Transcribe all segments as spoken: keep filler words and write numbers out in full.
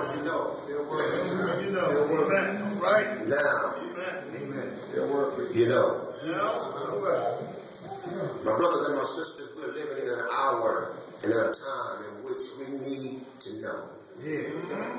you know. Still working. You know. Still working. Right? Now, Amen. Still working. you know. Yeah. My brothers and my sisters, we're living in an hour and in a time in which we need to know. Yeah.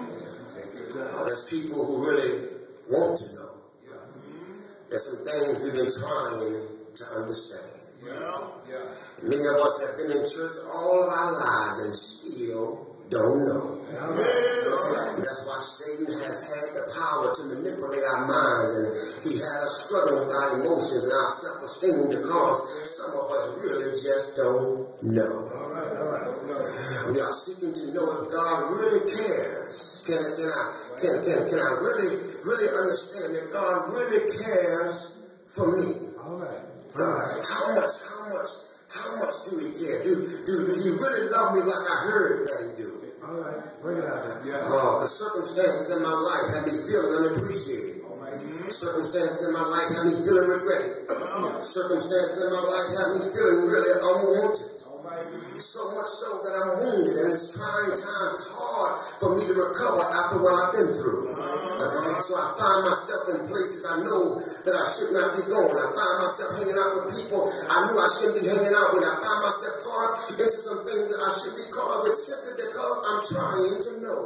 Uh, there's people who really want to know. There's some things we've been trying to understand. Yeah. Yeah. Many of us have been in church all of our lives and still don't know. Yeah. That's why Satan has had the power to manipulate our minds, and he had us struggling with our emotions and our self-esteem because some of us really just don't know. All right. All right. All right. We are seeking to know if God really cares. Can, can I can, can, can I really really understand that God really cares for me? All right. Uh, how much how much how much do he care? Do do do he really love me like I heard that he do? All right. Bring it out. Yeah. Oh, the circumstances in my life have me feeling unappreciated. Circumstances in my life have me feeling regretted. Circumstances in my life have me feeling really unwanted. So much so that I'm wounded, and it's trying times. It's hard for me to recover after what I've been through. Uh, so I find myself in places I know that I should not be going. I find myself hanging out with people I knew I shouldn't be hanging out with. I find myself caught up into some things that I should be caught up with simply because I'm trying to know.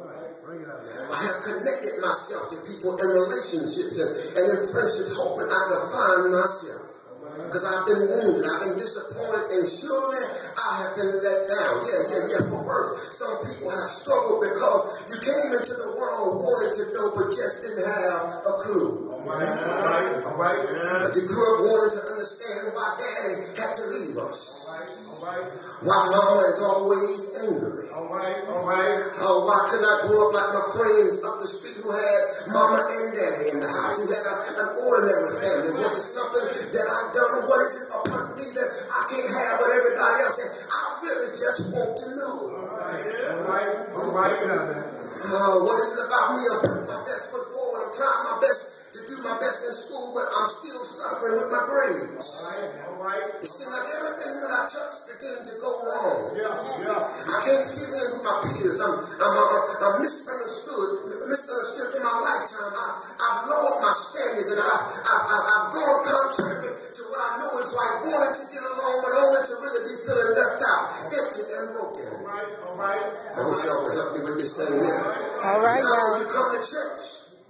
I have connected myself to people in relationships and, and in friendships, hoping I can find myself. Because I've been wounded, I've been disappointed, and surely I have been let down. Yeah, yeah, yeah, from birth. Some people have struggled because you came into the world wanting to know, but just didn't have a clue. All right, all right, all right. Yeah. You grew up wanting to understand why daddy had to leave us. All right, all right. Why mama is always angry. All right, all right. Oh, why couldn't I grow up like my friends up the street who had mama and daddy in the house, who had a, an ordinary family? Was it something that I've done? What is it upon me that I can't have what everybody else has? I really just want to know. All right, all right, all right. Oh, what is it about me? I'm putting my best foot forward. I'm trying my best to do my best in school, but I'm still suffering with my grades. All right, all right. It seems like everything that I touch is beginning to go wrong. Yeah, yeah. I can't fit in with my peers. I'm, I'm, I'm, I'm misunderstood, misunderstood in my lifetime. I, I've lowered my standards, and I've, I've, I've, I've gone contrary to what I know is right, wanting to get along, but only to really be feeling left out, empty and broken. All right, all right. I wish y'all would help me with this thing here. All right, now. now. You come to church,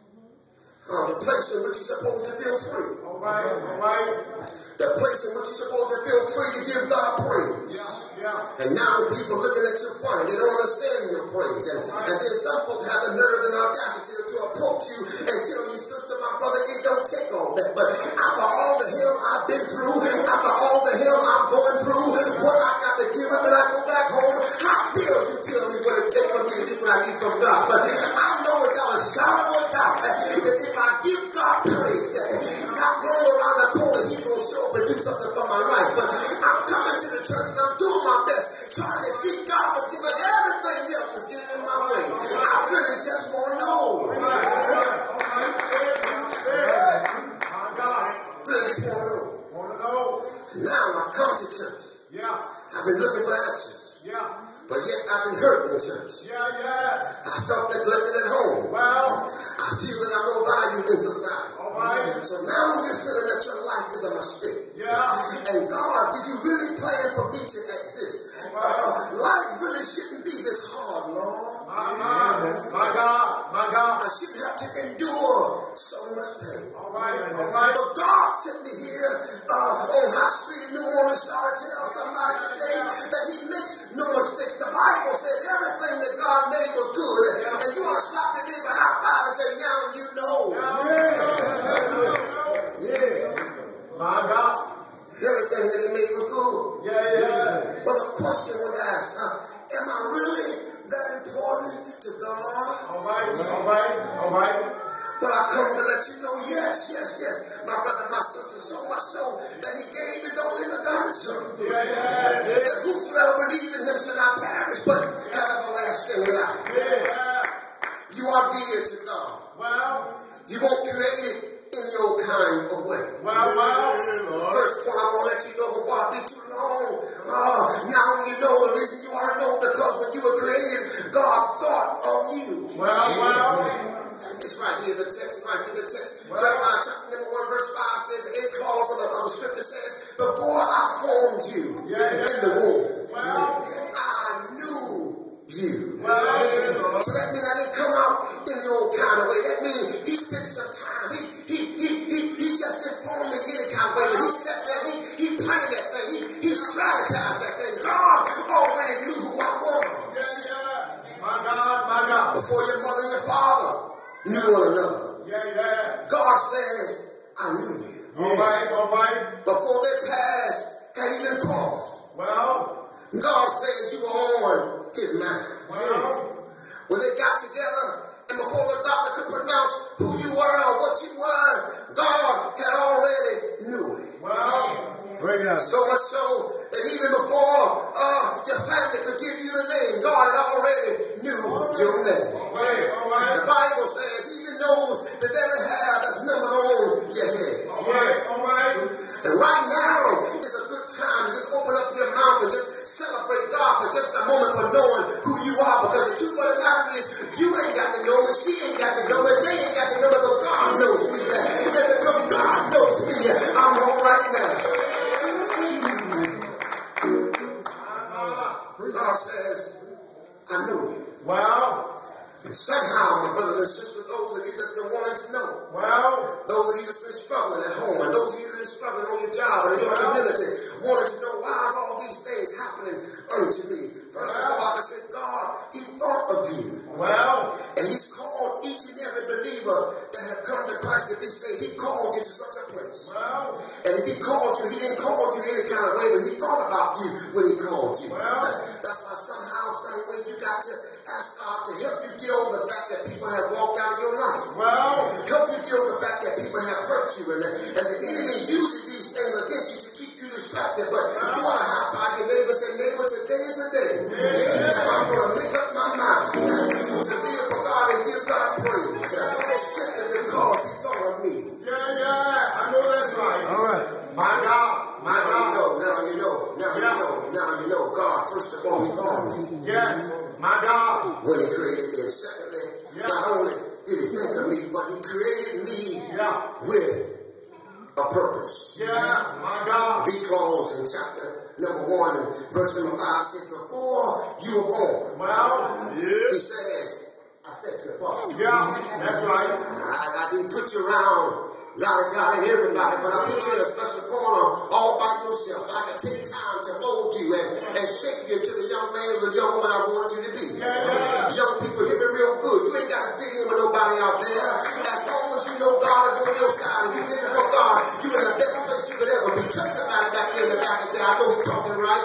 uh, the place in which you're supposed to feel free. All right, all right. The place in which you're supposed to feel free to give God praise. Yeah, yeah. And now people looking at you funny, they don't understand your praise. And, and then some folks have the nerve and audacity to approach you and tell you, sister, my brother, it don't take all that. But after all the hell I've been through, after all the hell I'm going through, what I got to give up when I go back home, how dare you tell me what it takes for me to get what I need from God? But I know without a shadow of a doubt that if I give God praise, not long around the corner, he's going to show up and do something for my life. But I'm coming to the church and I'm doing my best, trying to seek God to see, but everything else is getting in my way. I really just want to know. Really just want to know. Want to know? Now I've come to church. Yeah. I've been looking for answers. Yeah. But yet I've been hurt in church. Yeah, yeah. I felt neglected at home. Well, I feel that I'm no value in society. all right. So now you're feeling that your life is a mistake. Yeah. And God, did you really plan for me to exist? Uh, uh, life really shouldn't be this hard, Lord. My God, my God, my God. I shouldn't have to endure so much pain. All right, all right. But God sent me here uh, on High Street in New Orleans to tell somebody today that He makes no mistakes. The Bible says everything that God made was good. And you want to stop your neighbor high five and say, now you know. Yeah. My God. Everything that He made was good. Yeah, yeah. But the question was asked, uh, am I really that important to God? All right, all right, all right. But I come to let you know, yes, yes, yes, my brother, my sister, so much so that He gave His only begotten Son. Yeah, yeah, yeah. That whosoever believe in Him shall not perish, but have everlasting life. Yeah. You are dear to God. Well, You won't create it in your kind of way. well, well. First point I want to let you know before I be too long. Uh, now you know the reason you ought to know, because when you were created, God thought of you. Well, well. It's right here, the text, right here, the text. Well, Jeremiah chapter number one, verse five says, the end clause of the, of the scripture says, before I formed you yeah, yeah. in the womb, Well, I knew you. well. So that means I didn't come out in the old kind of way. That means he spent some time. He he he he, he just didn't form me any kind of way, but he sat there, he, he planned that thing, he, he strategized that thing. God already knew who I was. Yeah, yeah. My God, my God. Before your mother and your father knew one another. Yeah, yeah. God says, I knew you. All right, all right. Before their past had even crossed, Well, God says you were on his mind. well. When they got together, and before the doctor could pronounce who you were or what you were, God had already knew it. Well, Bring it up. So much so that even before uh, your family could give you the name, God had already knew your name. all right, all right. The Bible says he even knows the very hair that's numbered on your head. All right, all right. And right now is a good time to just open up your mouth and just celebrate God for just a moment for knowing who you are. Because the truth of the matter is, you ain't got to know it, she ain't got to know it, they ain't got to know it, but God knows me. And because God knows me, I'm all right now. God says, I know you. Well, And somehow, my brothers and sisters, those of you that's been wanting to know, well. those of you that's been struggling at home, and those of you that's been struggling on your job and in your community, wanting to know why is all these things happening unto me. First of all, like I said, God, he thought of you. Well, And he's called each and every believer that have come to Christ to be saved. He called you to such a place. well. And if he called you, he didn't call you any kind of way, but he thought about you when he called you. Well. That's why somehow, some way, you got to ask God to help you get over the fact that people have walked out of your life. Well, Help you get over the fact that people have hurt you, and the, and the enemy uses these things against you to keep you distracted. But you want to high five your neighbor and say, neighbor, today is the day that I'm going to make up my mind to live for God and give God praise, simply because he thought of me. yeah, yeah. I know that's right. All right. My God, my Now you God. know, now you know, now you know, now you know. God, first of all, he thought of me Yes, my God. when he created me. And secondly, not only did he think of me, but he created me Yeah, with a purpose. yeah, my God. The B clause in chapter number one and verse number five says, before you were born, Well, he yeah, says, I set you apart. yeah, that's right. I, I didn't put you around a lot of God and everybody, but I put you in a special corner all by yourself so I could take time to hold you and, and shape you into the young man or the young woman I wanted you to be. Yeah, yeah. Young people, hear me real good. You ain't got to fit in with nobody out there. As long as you know God is on your side and you're living for God, you're in the best place you could ever be. Touch somebody back there in the back and say, I know he's talking right.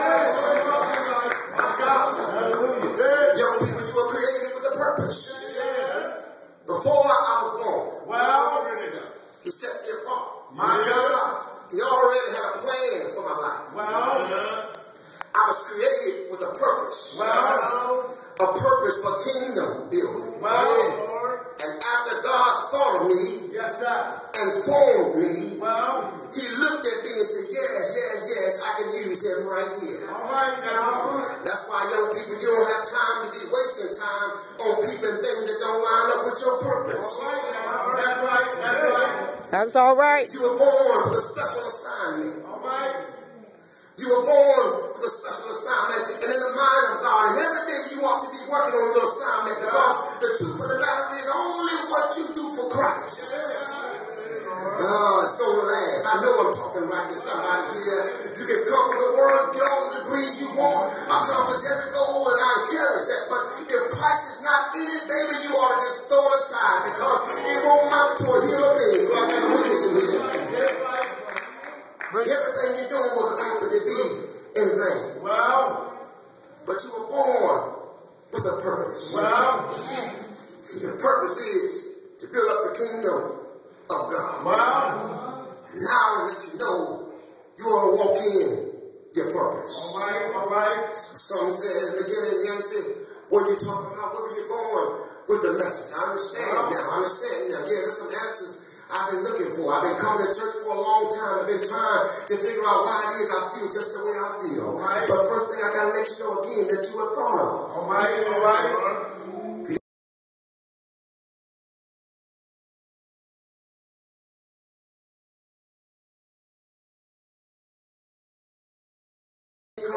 My God. Hallelujah. Young people, you were created with a purpose. Before I was born, Well, he set me apart. my God. He already had a plan for my life. Well, I was created with a purpose. well, A purpose for kingdom building. well, And after God thought of me yes, sir. and formed me, Well, he looked at me and said, yes, yes, yes, I can use him right here. all right now. That's why young people, you don't have time to be wasting time on people and things that don't line up with your purpose. All right now. That's right, that's right. That's all right. You were born with a special assignment. All right. You were born with a special assignment and in the mind of God. And every day you ought to be working on your assignment because the truth of the matter is only what you do for Christ. Oh, it's going to last. I know I'm talking right to somebody here. You can conquer the world, get all the degrees you want, accomplish every goal, and I encourage that. But if Christ is not in it, baby, you ought to just throw it aside because it won't mount to a hill of beans. Well, I got a witness in here. Everything you're doing will happen to be in vain. Well, But you were born with a purpose. well, And your purpose is to build up the kingdom of God. well. Now that you know, you ought to walk in your purpose. All right, all right. Some said at the beginning, the young said, what are you talking about? Where are you going with the message? I understand now. I understand now. Yeah, there's some answers I've been looking for. I've been coming to church for a long time. I've been trying to figure out why it is I feel just the way I feel. Right. But first thing I got to let you know again that you were thought of. All right, all right.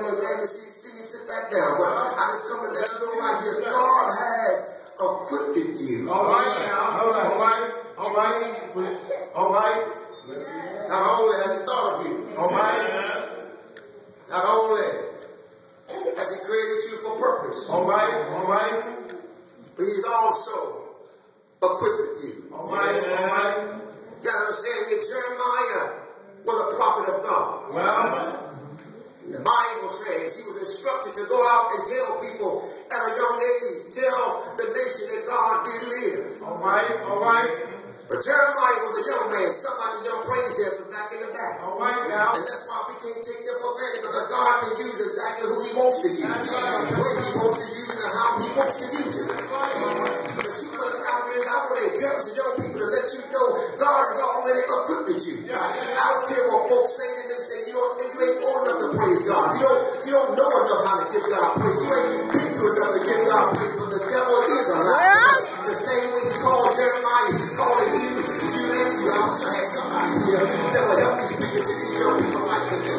come and glad to see, see me sit back down. But I just come to let you know right here, God has equipped you. All right now. All right. All right. All right. Not only has he thought of you. All right. Not only has he created you for purpose. All right. All right. But he's also equipped you. All right. All right. You gotta understand here, Jeremiah was a prophet of God. Well, the Bible says he was instructed to go out and tell people at a young age, tell the nation that God did live. all right. All right. But Jeremiah was a young man, something like the young praise dancers back in the back. All right now. And that's why we can't take them for granted, because God can use exactly who he wants to use, when he wants to use it, and how he wants to use it. But the truth of the matter is, I want to encourage the young people to let you know God has already equipped you. I, I don't care what folks say, they may say, you know, you ain't old enough to praise God. You don't, you don't know enough how to give God praise. You ain't been through enough to give God praise, but the devil is a lie. The same way he called Jeremiah, he's calling you. You and you. I wish I had somebody here that would help me speak it to these young people like today.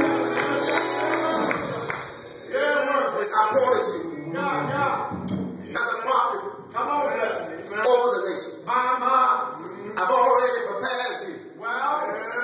Yeah, I pointed you yeah, yeah. as a prophet Come on, sir. over the nation. My, my. I've already prepared you. Well,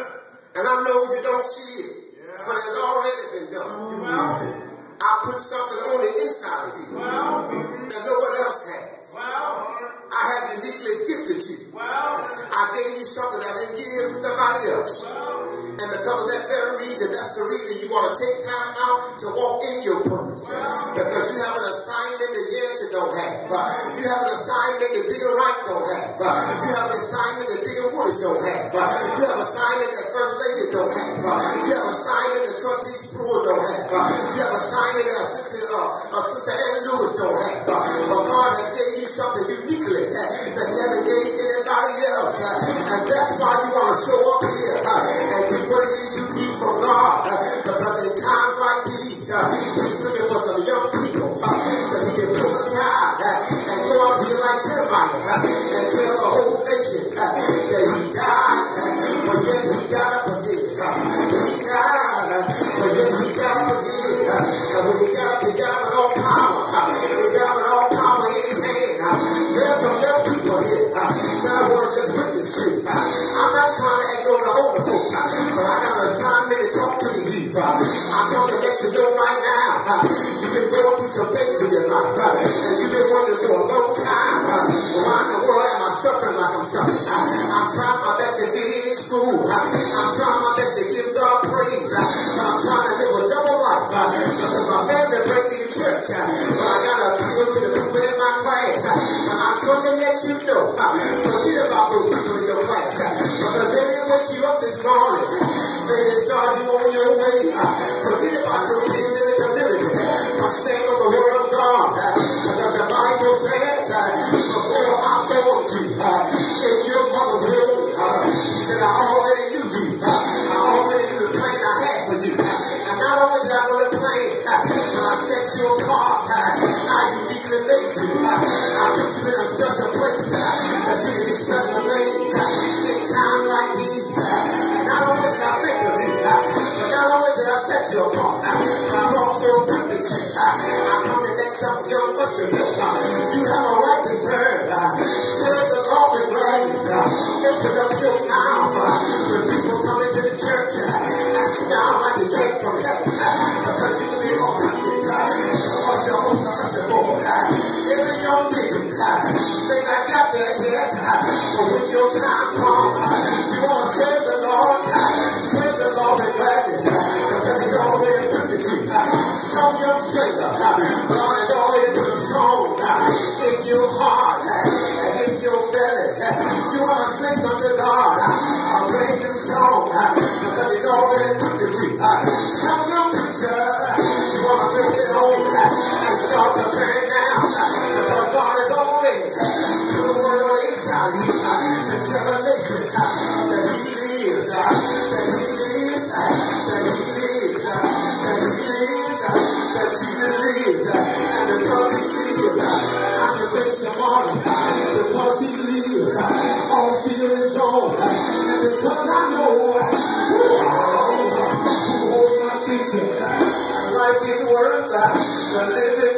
And I know you don't see it, but it's already been done. well, I put something on the inside of you well, that no one else has. well, I have uniquely gifted you. well, I gave you something I didn't give somebody else. And because of that very reason, that's the reason you want to take time out to walk in your purpose. Because you have an assignment that yes, it don't have. You have an assignment that Deacon Wright don't have. You have an assignment that Deacon Woods don't have. You have an assignment that First Lady don't have. You have an assignment that Trustee Sproul don't have. You have an assignment that Assistant, uh, uh, Sister Ann Lewis don't have. But God has gave you something uniquely that He haven't gave anybody else. And that's why you want to show up here and get what it is you need from God. Because in times like these, He's looking for some young people that He can pull aside and go up here like Jeremiah and tell the whole nation that He died, but yet He got up again. He died, but yet He got up again. And when He got up, He got up with all power. He got up with all power in His hand. There's some young people here that I want to just witness to. I'm not trying to ignore the older folk, but I got an assignment to talk to the youth. I'm going to let you know right now, you've been going through some things in your life, and you've been wondering for a long time, why in the world am I suffering like I'm suffering? I'm trying my best to get in school. I'm trying my best to give God praise, but I'm trying to live a double life, because my family bring me to church, but I got to appeal to the people in my class, and I'm going to let you know, forget about those people in your class, because they didn't wake you up this morning, they didn't start you on your way, forget about your kids in the community, but stand on the word of God, because the Bible says, before I formed you in your mother's womb, He said, I already knew you, I already knew the plan I had for you, and not only did I know the plan, but I set you apart, I uniquely made you, I put you in a special place, that you can do special things in times like these, and not only did I think of you, but not only did I set you apart, but I've also equipped you. I come to let some young usher know you have a right to serve. Serve the Lord with gladness. Open up your mouth when people come into the church and smile like you came from heaven, because you can be equipped to usher on the usher board. Every young people may not got there yet, but when your time comes, you want to serve the Lord, serve the Lord with gladness, because He's already equipped you. Some young singer, God has already put a song in your heart and in your belly. You want to sing unto God a brand new song, because He's already equipped you. Some young preacher, you want to get it on and start preparing now, because God has already put a word on the inside of you to tell the nation that He lives, that He lives, that He lives, that He lives, that Jesus lives, and because He lives, I can face tomorrow, because He lives, all fear is gone, and because I know who holds my future, like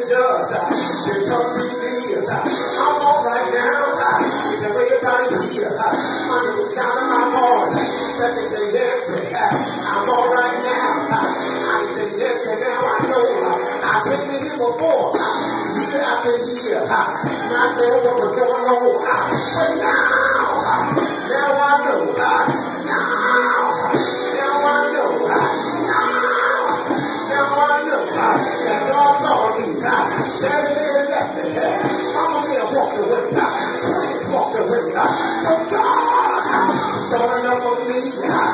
just because he lives. I'm all right now. He said, when you're down here, under the sound of my voice, let me say, yes, I'm all right now. I say, yes, and now I know. I take me here before, year after year, not knowing what was going on. But now, now I know. Now, now I know. Now I know that God thought of me. Daddy man left me. Mama man walked away. Friends walked away. But God thought enough of me.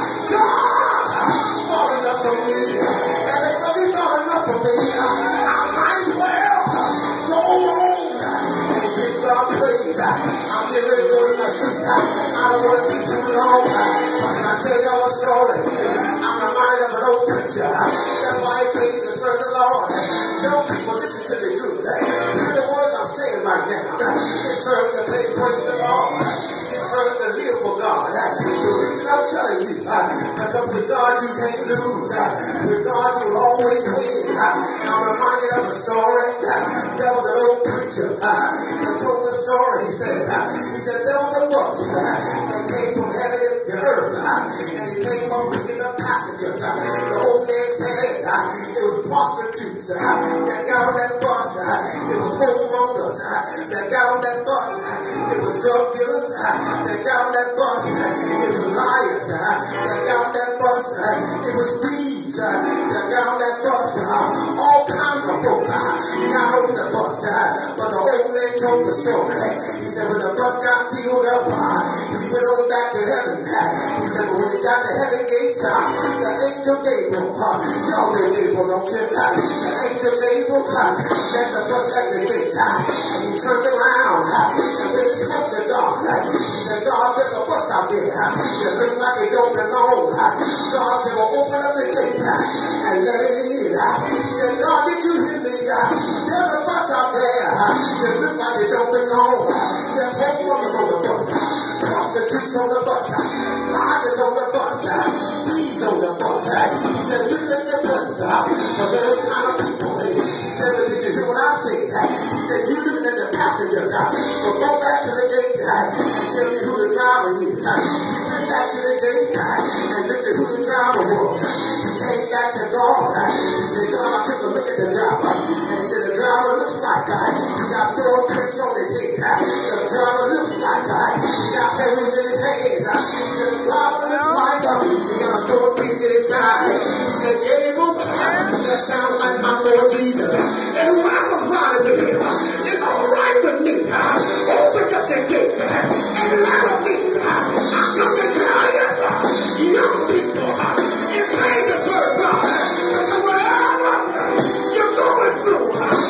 God thought enough of me. And because he thought enough of me, I might as well go on and give God praise. I'm getting ready to go to my seat. I don't want to be too long. But can I tell y'all a story? I'm reminded of an old preacher. That's why it pays to serve the Lord. Tell people, listen to me good. Hear the words I'm saying right now. It serves to pay praise the Lord. It serves to live for God. The reason I'm telling you, because with God you can't lose. With God you'll always win. I'm reminded of a story. There was an old preacher that told the story. He said, he said there was a bus that came from heaven to earth, and he came up picking up passengers. The old man said it was prostitutes that got on that bus. It was homemongers that got on that bus. It was drug dealers that got on that bus. It was liars that got on that bus. It was thieves that got on that bus. All kinds of folk got on the bus. But the old man told the story. He said when the bus got filled up, he went on back to heaven. He said but when he got to heaven gates, the angel Gabriel, y'all know Gabriel, don't you? The angel Gabriel met the bus at the gate. And he turned around and when he spoke to God, he said, God, there's a bus out there that looks like it don't belong. God said, well, open up the gate and let it in. He said, God, did you hear me? There's a bus out there that looks like it don't belong. There's homeowners on the bus, prostitutes on the bus, liars on the bus, thieves on the bus. He said, this ain't the place for those kind of people. He said, but did you hear what I said? He said, you looking at the passengers, but go back to the gate and tell me who the driver is. He went back to the gate and looked at who the driver was. He came back to God. He said, God, I took a look at the driver. And he said, the driver looks like he got thorn pricks on his head. The driver looks like he got holes in his hands. He said, the driver looks like he got a thorn prick in his side. He said, Gabriel, that sounds like my Lord Jesus. And when I was riding with him, it's all right with me. Open up the gate and let him in. I come to tell you, young people, it pays to serve God. Because whatever you're going through,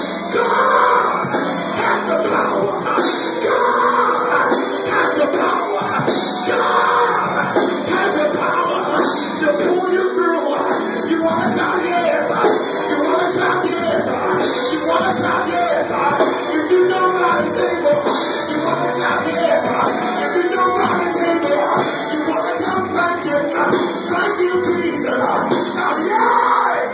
God has the power. God has the power. God has the power to pull you through. You want to shout yes. You want to shout yes. You want to shout yes. If you know God is able, you want to shout yes. If you know God is able, you want to tell him thank you. Thank you, Jesus. Shout yes.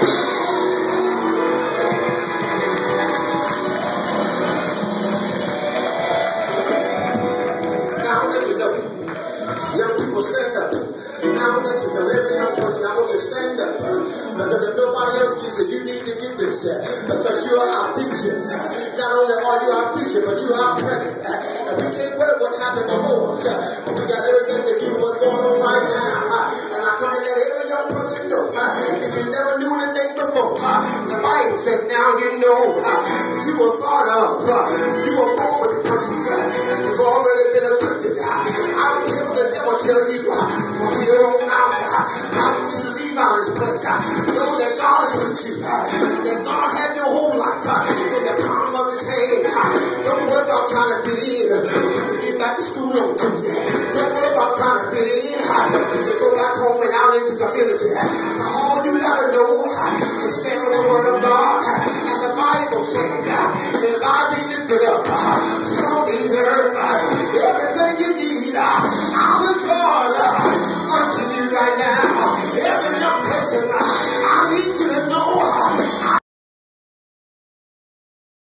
Now I'll let you know. Young people, stand up. Now I'll let you know. Every young person, I want you to stand up. Because if nobody else gets it, you need to get this. Because you are our future. Not only are you our future, but you are our present. And we can't worry what happened before us. But we got everything to do what's going on right now. And I come to let every young person know. If you never knew anything before, the Bible says now you know. You were thought of. You were born with the purpose. And you've already been equipped. I don't care what the devil tell you. From here on out, I want you to leave out of this place. Know that God is with you. And that God has your whole life in the palm of his hand. Don't worry about trying to fit in. When you get back to school on Tuesday. Don't worry about trying to fit in. When you go back home and out into the community. All you gotta know is stand on the word of God. And the Bible says, if I be lifted up from the earth, everything you need, I will draw unto you right now. Every young person, I need you to know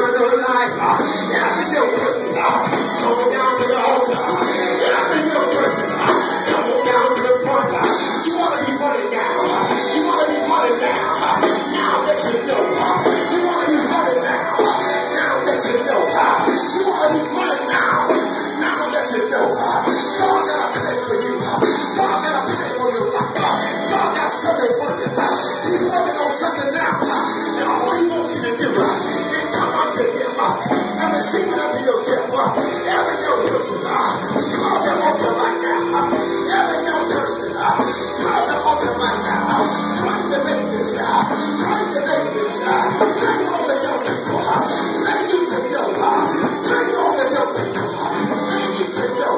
eternal life. Every young person, come on down to the altar. Every young person, come on down to the front. You want to be running now. You want to be running now. Now that you know. You want to be running now. Now that you know. You want to be running now. Now that you know. God got a plan for you. God got a plan for your life. God got something for you. He's working on something now. And all he wants you to do is come unto him and receive it unto yourself. Every young person, call them unto right now. Every young person, call them unto right now. Bring the babies, bring the babies, bring all the young people. They need to know. Bring all the young people. They need to know.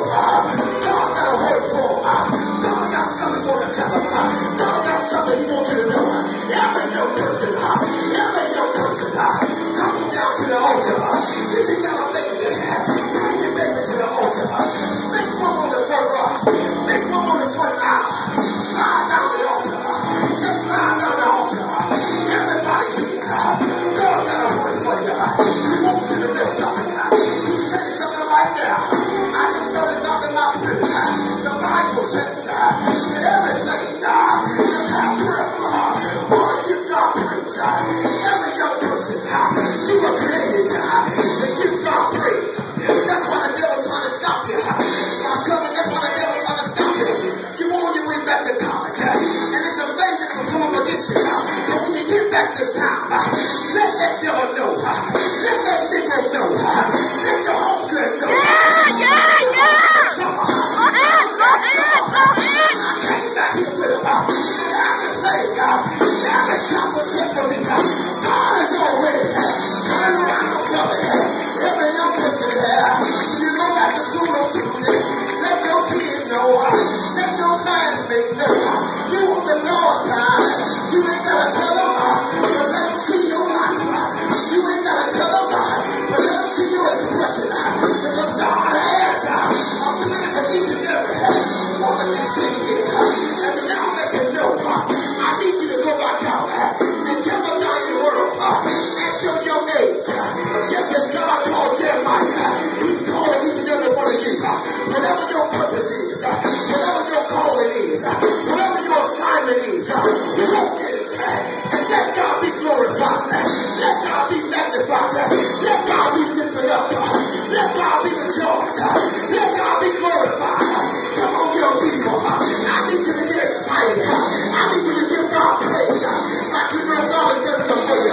God got a word for them. God got something for to tell them. God got something he wants you to know. Every young person, every young person, come down to the altar. If you got a baby, bring your baby to the altar. Make room on the front row. Make room on the front aisle. Slide down the altar. Just slide down the altar. Everybody here, God got a word for you. He wants you to know something. He's saying something right now. I just felt it talking my spirit. The Bible says that everything that's have breath. Oh, give God praise. Every young person, you were created to give God praise. That's why the devil trying to stop you. I'm coming, that's why the devil trying to stop you. You on your way back to college. And there's some things that will come up against you. But when you get back this time, let that devil know. Let that Negro know. Let your home girl know. Yeah, yeah, yeah. Go ahead, go ahead, go ahead. I came back here with him. Everything, every shop was set for me. God is already turning around for me. Every young person there, you go back to school on Tuesday. Let your kids know. Let your classmates know. You want the Lord's time. You ain't got to tell them, but let them see your life. You ain't got to tell them, but let them see your expression. Because God has a plan for each and every one of you sitting here. And now that you know, I need you to go back out and tell them down in the world at your young age, just as God called Jeremiah, he's calling each and every one of you. Whatever your purpose is, whatever your calling is, whatever your assignment is, walk in it. And let God be glorified. Let God be magnified. Let God be lifted up. Let God be rejoiced. Let God be glorified. Come on, young people. I need you to get excited. I need you to give God praise. Like you know God has done something for you.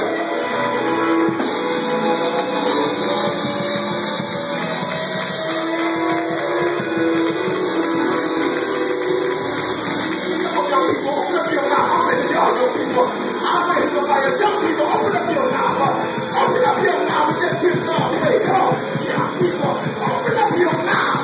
Come on, young people. Open up your mouth. I'm ready, y'all, young people. I'm ready for my young people. Open up your mouth. Open up your mouth and just give God praise. Come on, young people. Open up your mouth.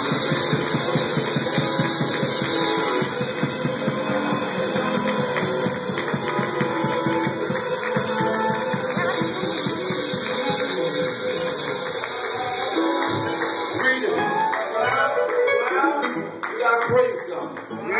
Praise God.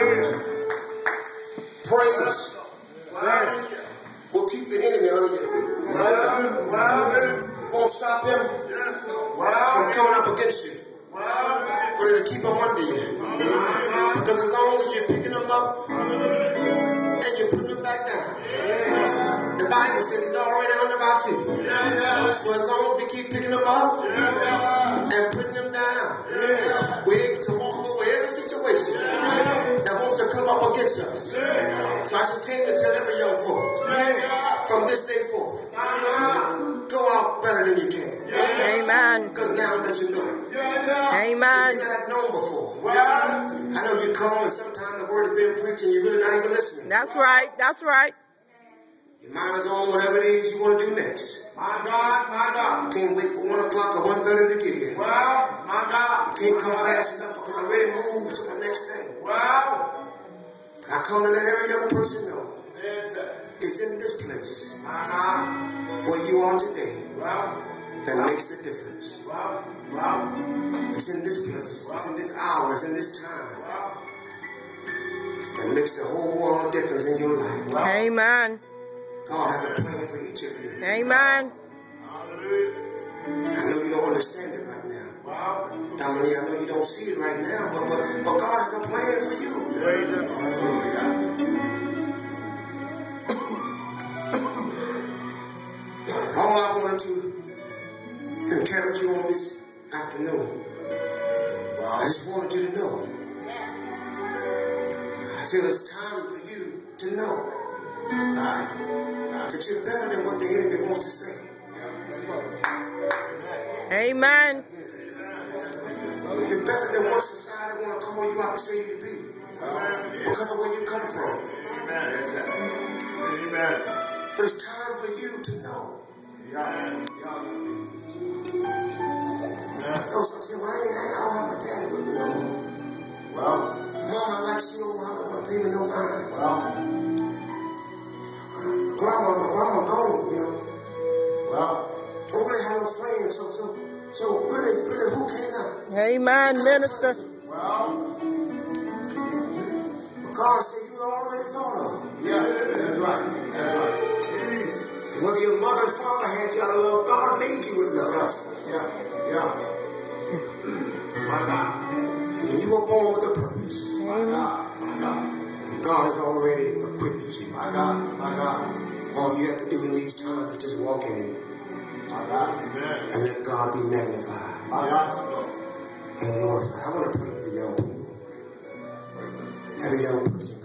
Praise will keep the enemy under your feet. Won't stop him from coming up against you. But it'll keep him under you. Because as long as you're picking them up and you're putting them back down, the Bible says he's already under my feet. So as long as we keep picking them up and putting them down, we're able to walk away every situation that wants to come up against us. So I just came to tell every young folk, from this day forth, go out better than you can. Amen. Because now that you know it. Amen. You have known before. I know you come and sometimes the word is being preached and you're really not even listening. That's right. That's right. Your mind is on whatever it is you want to do next. My God, my God. You can't wait for one o'clock or one thirty to get here. Well, my God. You can't come fast enough because I'm ready to move to the next thing. Well, I come to let every young person know yes, sir. it's in this place My God. where you are today Well, that makes the difference. well, well, It's in this place. It's in this hour. It's in this time well. that makes the whole world of difference in your life. Amen. God has a plan for each of you. Amen. Hallelujah. I know you don't understand it right now. Wow. Dominique, I know you don't see it right now, but but, but God has a plan for you. All I wanted to encourage you on this afternoon, wow. I just wanted you to know. I feel it's time for you to know that you're better than what the enemy wants to say. Amen. You're better than what society want to call you out and say you to be. Because of where you come from. Amen. But it's time for you to know. I know some say, well, I, ain't, I don't have my daddy with me no more. Well, Mama, like she don't want to pay me no mind. Well, grandma, my grandma gone, you know. Well, don't really have no friends, so, so, so really, really, who came out? Amen, minister. Well, but God said you already thought of it. Yeah, that's right, that's right. Jeez. Whether your mother and father had you out of love, God made you with love. Yeah, yeah. My God. And you were born with a purpose. My God, my God. God has already equipped you. My God, my God. All you have to do in these times is just walk in it. My God. Amen. And let God be magnified. My God. And glorified. I want to pray with the young people. Every young person.